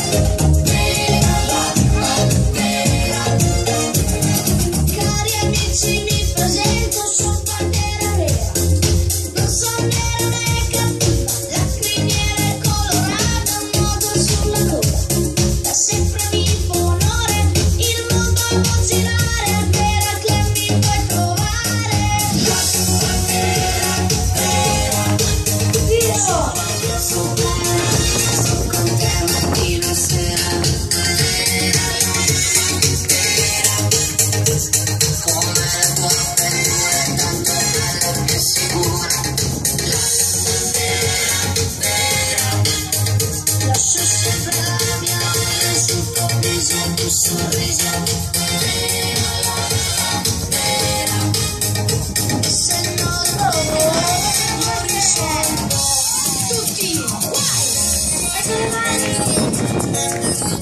Cari amici, mi presento, sono Pantera Nera. Non sono nera né cattiva, la criniera è colorata, moto sulla coda. Da sempre mi fa onore, il mondo può girare, a Veraclan mi puoi trovare. La Pantera Nera, io sono con te mattina e sera. Lascio sempre la mia ombra sul tuo viso, il tuo sorriso. Vera, e se non lo risolvo, tutti, guai, alza le mani.